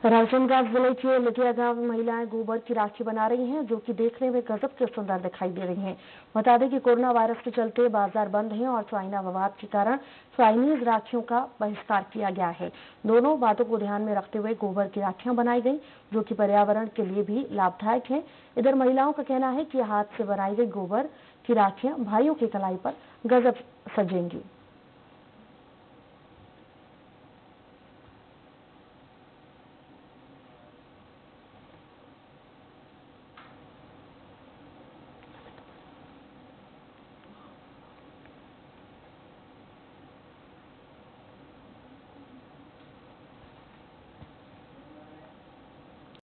राजनांदगांव जिले के लिटिया गांव में महिलाएं गोबर की राखी बना रही हैं, जो कि देखने में गजब के सुंदर दिखाई दे रही हैं। बता दें कि कोरोना वायरस के चलते बाजार बंद हैं और चाइना विवाद के कारण चाइनीज राखियों का बहिष्कार किया गया है। दोनों बातों को ध्यान में रखते हुए गोबर की राखियां बनाई गई, जो कि पर्यावरण के लिए भी लाभदायक है। इधर महिलाओं का कहना है कि हाथ से बनाई गई गोबर की राखियां भाइयों की कलाई पर गजब सजेंगी।